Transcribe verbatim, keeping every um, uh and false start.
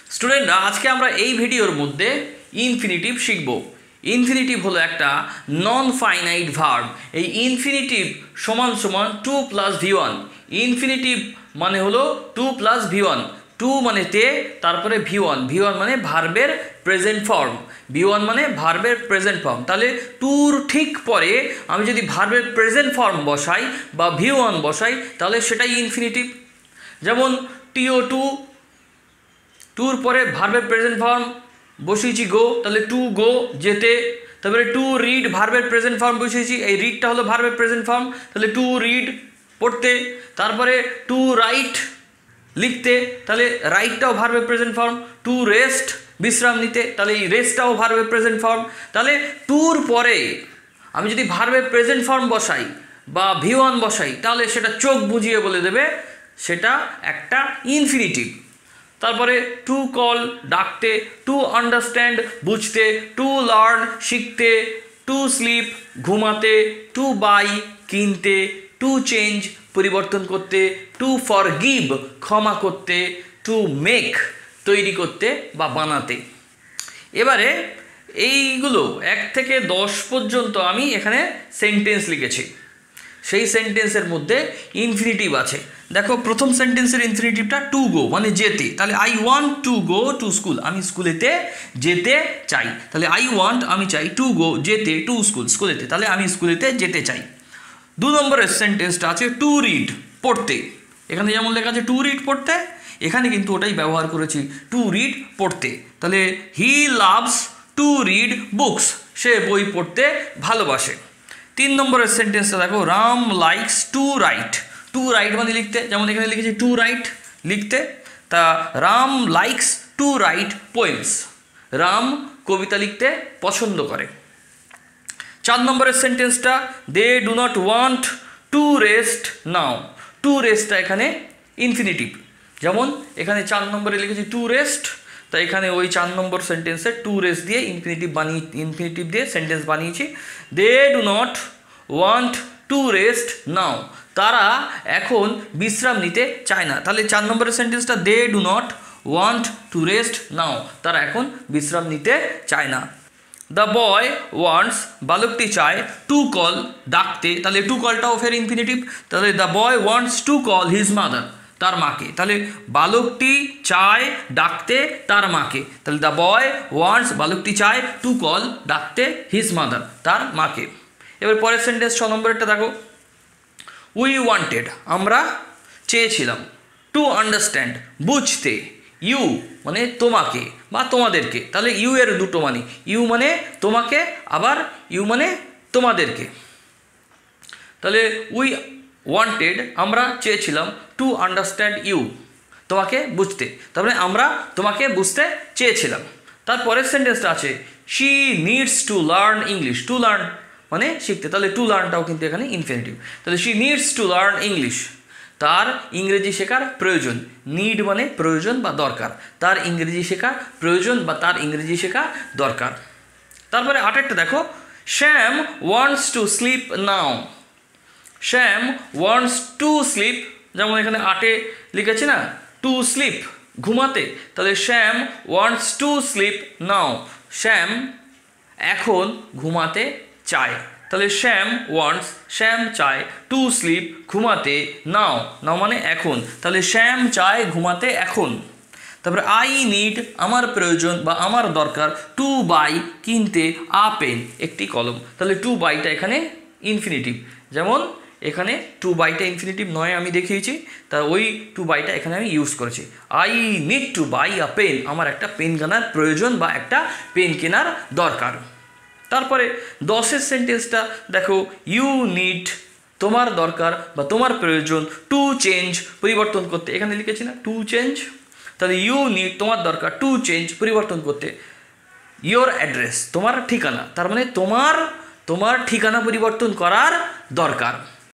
স্টুডেন্টরা আজকে আমরা এই ভিডিওর মধ্যে ইনফিনিটিভ শিখব। ইনফিনিটিভ হলো একটা নন ফাইনাইট ভার্ব। এই ইনফিনিটিভ সমান সমান to plus V one. Infinitive মানে হলো to plus V one. To মানে তে, তারপরে ভি ওয়ান। ভি ওয়ান মানে ভার্বের প্রেজেন্ট ফর্ম। ভি ওয়ান মানে ভার্বের প্রেজেন্ট ফর্ম। তাহলে টুর ঠিক পরে আমি যদি ভার্বের প্রেজেন্ট ফর্ম বসাই বা ভি ওয়ান বসাই তাহলে সেটাই ইনফিনিটিভ। যেমন টিও টু, টুর পরে ভার্বের প্রেজেন্ট ফর্ম বসিয়েছি গো, তাহলে টু গো যেতে। তারপরে টু রিড ভার্বের প্রেজেন্ট ফর্ম বসিয়েছি, এই রিডটা হলো ভার্বের প্রেজেন্ট ফর্ম, তাহলে টু রিড পড়তে। তারপরে টু রাইট লিখতে, তাহলে রাইটটাও ভার্বের প্রেজেন্ট ফর্ম। টু রেস্ট বিশ্রাম নিতে, তাহলে এই রেস্টটাও ভার্বের প্রেজেন্ট ফর্ম। তাহলে টুর পরে আমি যদি ভার্বের প্রেজেন্ট ফর্ম বসাই বা ভি ওয়ান বসাই তাহলে সেটা চোখ বুঝিয়ে বলে দেবে সেটা একটা ইনফিনিটিভ। তারপরে টু কল ডাকতে, টু আন্ডারস্ট্যান্ড বুঝতে, টু লার্ন শিখতে, টু স্লিপ ঘুমাতে, টু বাই কিনতে, টু চেঞ্জ পরিবর্তন করতে, টু ফরগিভ ক্ষমা করতে, টু মেক তৈরি করতে বা বানাতে। এবারে এইগুলো এক থেকে দশ পর্যন্ত আমি এখানে সেন্টেন্স লিখেছি। সেই সেন্টেন্সের মধ্যে ইনফিনিটিভ আছে। দেখো প্রথম সেন্টেন্সের ইনফিনিটিভটা টু গো মানে যেতে, তাহলে I want to go to school, আমি স্কুলেতে যেতে চাই। তাহলে আই ওয়ান্ট আমি চাই, টু গো যেতে, টু স্কুল স্কুলেতে, তাহলে আমি স্কুলেতে যেতে চাই। দু নম্বরের সেন্টেন্সটা আছে টু রিড পড়তে। এখানে যেমন লেখা আছে টু রিড পড়তে, এখানে কিন্তু ওটাই ব্যবহার করেছি টু রিড পড়তে। তাহলে he loves to read books, সে বই পড়তে ভালোবাসে। তিন নম্বরের সেন্টেন্সটা দেখো Ram likes to write. To write মানে লিখতে, যেমন এখানে লিখেছি টু রাইট লিখতে, তা Ram likes to write poems, Ram কবিতা লিখতে পছন্দ করে। চার নম্বরের সেন্টেন্সটা they do not want to rest now. To রেস্টটা এখানে ইনফিনিটিভ, যেমন এখানে চার নম্বরে লিখেছি টু রেস্ট, তা এখানে ওই চার নম্বর সেন্টেন্সে টু রেস্ট দিয়ে ইনফিনিটিভ বানিয়ে ইনফিনিটিভ দিয়ে সেন্টেন্স বানিয়েছি। They do not want to rest now, তারা এখন বিশ্রাম নিতে চায় না। তাহলে চার নম্বরের সেন্টেন্সটা they do not want to rest now, তারা এখন বিশ্রাম নিতে চায় না। দ্য বয় ওয়ান্টস বালকটি চায় টু কল ডাকতে, তাহলে টু কলটাও ফের ইনফিনিটিভ। তাহলে the boy wants to call his mother, তার মাকে। তাহলে বালকটি চায় ডাকতে তার মাকে, তাহলে দ্য বয় ওয়ান্টস বালকটি চায় টু কল ডাকতে হিজ মাদার, তার মাকে। এবার পরের সেন্টেন্স ছ নম্বরেরটা দেখো উই ওয়ান্টেড আমরা চেয়েছিলাম, টু আন্ডারস্ট্যান্ড বুঝতে, ইউ মানে তোমাকে বা তোমাদেরকে, তাহলে ইউ এর দুটো মানে, ইউ মানে তোমাকে আবার ইউ মানে তোমাদেরকে। তাহলে উই ওয়ান্টেড আমরা চেয়েছিলাম, টু আন্ডারস্ট্যান্ড ইউ তোমাকে বুঝতে, তারপরে আমরা তোমাকে বুঝতে চেয়েছিলাম। তারপরের সেন্টেন্সটা আছে she needs to learn English. To learn মানে শিখতে, তাহলে টু লার্নটাও কিন্তু এখানে ইনফিনিটিভ। তাহলে she needs to learn English, তার ইংরেজি শেখার প্রয়োজন। নিড মানে প্রয়োজন বা দরকার, তার ইংরেজি শেখা প্রয়োজন বা তার ইংরেজি শেখা দরকার। তারপরে আটেরটা দেখো Shyam wants to sleep now. Shyam wants to sleep, যেমন এখানে আটে লিখেছে না টু স্লিপ ঘুমাতে, তাহলে Shyam wants to sleep now, Shyam এখন ঘুমাতে চায়। তাহলে শ্যাম ওয়ান্টস শ্যাম চায় টু স্লিপ ঘুমাতে নাও, নাও মানে এখন, তাহলে শ্যাম চায় ঘুমাতে এখন। তারপরে আই নিড আমার প্রয়োজন বা আমার দরকার, টু বাই কিনতে আ পেন একটি কলম, তাহলে টু বাইটা এখানে ইনফিনিটিভ। যেমন এখানে টু বাইটা ইনফিনিটিভ নয় আমি দেখিয়েছি, তা ওই টু বাইটা এখানে আমি ইউজ করেছি। I need to buy a pen, আমার একটা পেন কেনার প্রয়োজন বা একটা পেন কেনার দরকার। তারপরে দশের সেন্টেন্সটা দেখো ইউ নিড তোমার দরকার বা তোমার প্রয়োজন, টু চেঞ্জ পরিবর্তন করতে, এখানে লিখেছি না টু চেঞ্জ, তাহলে ইউ নিড তোমার দরকার টু চেঞ্জ পরিবর্তন করতে ইয়োর অ্যাড্রেস তোমার ঠিকানা, তার মানে তোমার তোমার ঠিকানা পরিবর্তন করার দরকার।